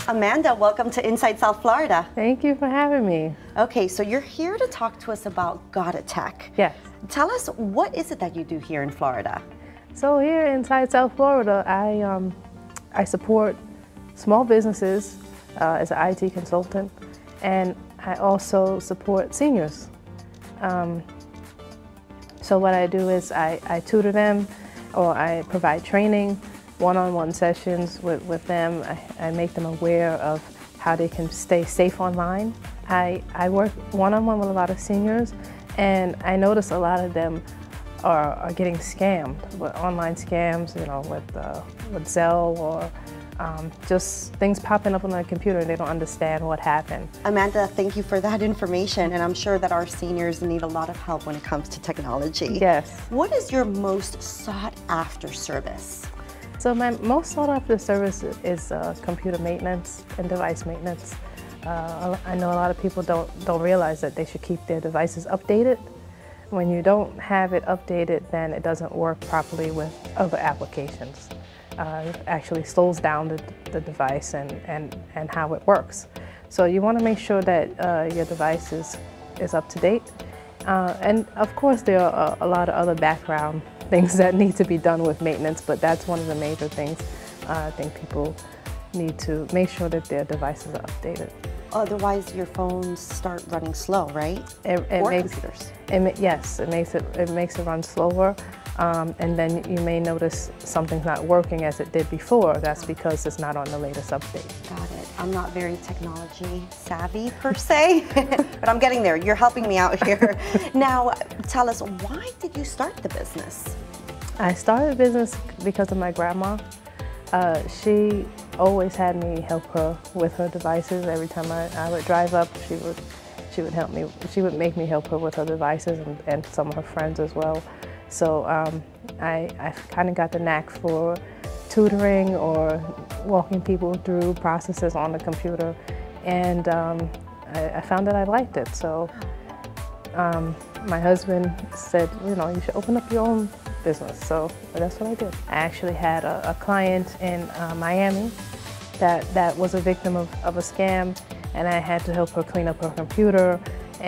Amanda, welcome to Inside South Florida. Thank you for having me. Okay, so you're here to talk to us about GottaTech. Yes. Tell us, what is it that you do here in Florida? So here inside South Florida, I support small businesses as an IT consultant, and I also support seniors. So what I do is I tutor them, or I provide training, one-on-one sessions with them. I make them aware of how they can stay safe online. I work one-on-one with a lot of seniors, and I notice a lot of them are getting scammed with online scams, you know, with Zelle or just things popping up on their computer and they don't understand what happened. Amanda, thank you for that information, and I'm sure that our seniors need a lot of help when it comes to technology. Yes. What is your most sought after service? So my most sought after service is computer maintenance and device maintenance. I know a lot of people don't realize that they should keep their devices updated. When you don't have it updated, then it doesn't work properly with other applications. It actually slows down the device and how it works. So you want to make sure that your device is up to date. And of course there are a lot of other background things that need to be done with maintenance, but that's one of the major things. I think people need to make sure that their devices are updated. Otherwise your phones start running slow, right? Or computers. Yes, it makes it run slower. And then you may notice something's not working as it did before. That's because it's not on the latest update. Got it. I'm not very technology savvy per se, but I'm getting there. You're helping me out here. Now, tell us, why did you start the business? I started the business because of my grandma. She always had me help her with her devices. Every time I would drive up, she would help me. She would make me help her with her devices and some of her friends as well. So I kind of got the knack for tutoring or walking people through processes on the computer, and I found that I liked it. So my husband said, you know, you should open up your own business. So that's what I did. I actually had a client in Miami that was a victim of a scam, and I had to help her clean up her computer.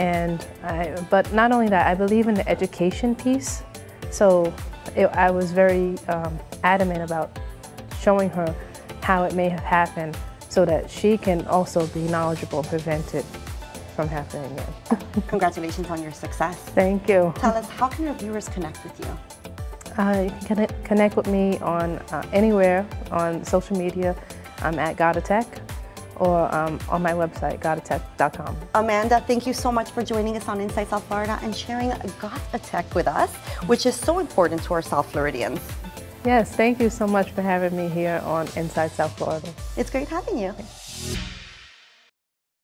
But not only that, I believe in the education piece. So I was very adamant about showing her how it may have happened so that she can also be knowledgeable and prevent it from happening again. Congratulations on your success. Thank you. Tell us, how can our viewers connect with you? You can connect with me on anywhere on social media. I'm at GottaTech, or on my website, gottatech.com. Amanda, thank you so much for joining us on Inside South Florida and sharing GottaTech with us, which is so important to our South Floridians. Yes, thank you so much for having me here on Inside South Florida. It's great having you.